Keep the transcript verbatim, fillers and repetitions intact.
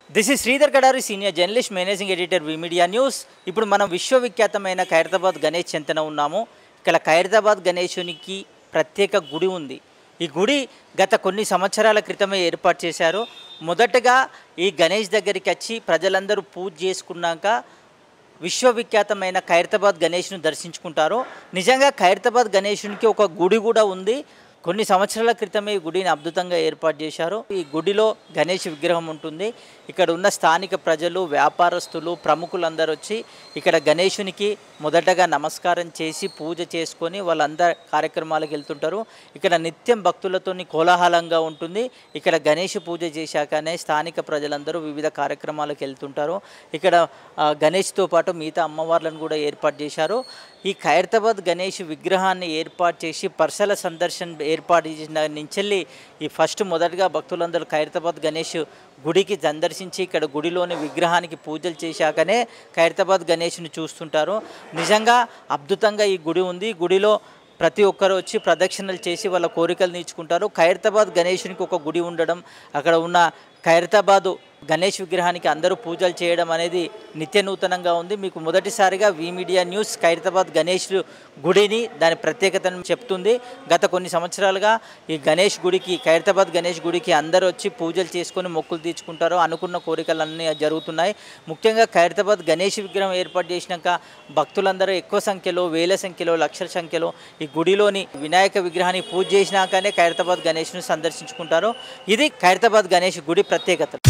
This is Sridhar Kadari, senior journalist, managing editor, V media news. ఇప్పుడు మనం విశ్వవిఖ్యాతమైన ఖైరతాబాద్ గణేష్ చెంతన ఉన్నాము. ఇక్కడ ఖైరతాబాద్ గణేశునికి ప్రత్యేక గుడి ఉంది. ఈ గుడి గత కొన్ని సంవత్సరాల క్రితమే ఏర్పాటు చేశారు. మొదటగా ఈ గణేష్ దగ్గరికి వచ్చి ప్రజలందరూ పూజ చేసుకున్నాక విశ్వవిఖ్యాతమైన ఖైరతాబాద్ గణేష్ను దర్శించుకుంటారు. నిజంగా ఖైరతాబాద్ గణేశునికి ఒక గుడి కూడా ఉంది. కొన్ని సంవత్సరాల క్రితమే ఈ గుడిని అద్భుతంగా ఏర్పాటు చేశారు. ఈ గుడిలో గణేష్ విగ్రహం ఉంటుంది. ఇక్కడ ఉన్న స్థానిక ప్రజలు, వ్యాపారస్తులు, ప్రముఖులందరూ వచ్చి ఇక్కడ గణేశునికి మొదటగా నమస్కారం చేసి పూజ చేసుకొని వాళ్ళందరు కార్యక్రమాలకు వెళ్తుంటారు. ఇక్కడ నిత్యం భక్తులతోని కోలాహలంగా ఉంటుంది. ఇక్కడ గణేష్ పూజ చేశాకనే స్థానిక ప్రజలందరూ వివిధ కార్యక్రమాలకు వెళ్తుంటారు. ఇక్కడ గణేష్తో పాటు మిగతా అమ్మవార్లను కూడా ఏర్పాటు చేశారు. ఈ ఖైరతాబాద్ గణేష్ విగ్రహాన్ని ఏర్పాటు చేసి పర్సల సందర్శన ఏర్పాటు చేసిన నుంచి ఈ ఫస్ట్ మొదటగా భక్తులందరూ ఖైరతాబాద్ గణేష్ గుడికి సందర్శించి ఇక్కడ గుడిలోని విగ్రహానికి పూజలు చేశాకనే ఖైరతాబాద్ గణేష్ని చూస్తుంటారు. నిజంగా అద్భుతంగా ఈ గుడి ఉంది. గుడిలో ప్రతి ఒక్కరు వచ్చి ప్రదక్షిణలు చేసి వాళ్ళ కోరికలు తీర్చుకుంటారు. ఖైరతాబాద్ గణేశునికి ఒక గుడి ఉండడం, అక్కడ ఉన్న ఖైరతాబాదు గణేష్ విగ్రహానికి అందరూ పూజలు చేయడం అనేది నిత్య నూతనంగా ఉంది. మీకు మొదటిసారిగా V media news Khairatabad Ganesh గుడిని, దాని ప్రత్యేకతను చెప్తుంది. గత కొన్ని సంవత్సరాలుగా ఈ గణేష్ గుడికి, ఖైరతాబాద్ గణేష్ గుడికి అందరూ వచ్చి పూజలు చేసుకొని మొక్కులు తీర్చుకుంటారు. అనుకున్న కోరికలన్నీ జరుగుతున్నాయి. ముఖ్యంగా ఖైరతాబాద్ గణేష్ విగ్రహం ఏర్పాటు చేసినాక భక్తులందరూ ఎక్కువ సంఖ్యలో, వేల సంఖ్యలో, లక్షల సంఖ్యలో ఈ గుడిలోని వినాయక విగ్రహాన్ని పూజ చేసినాకనే ఖైరతాబాద్ గణేష్ను సందర్శించుకుంటారు. ఇది ఖైరతాబాద్ గణేష్ గుడి ప్రత్యేకత.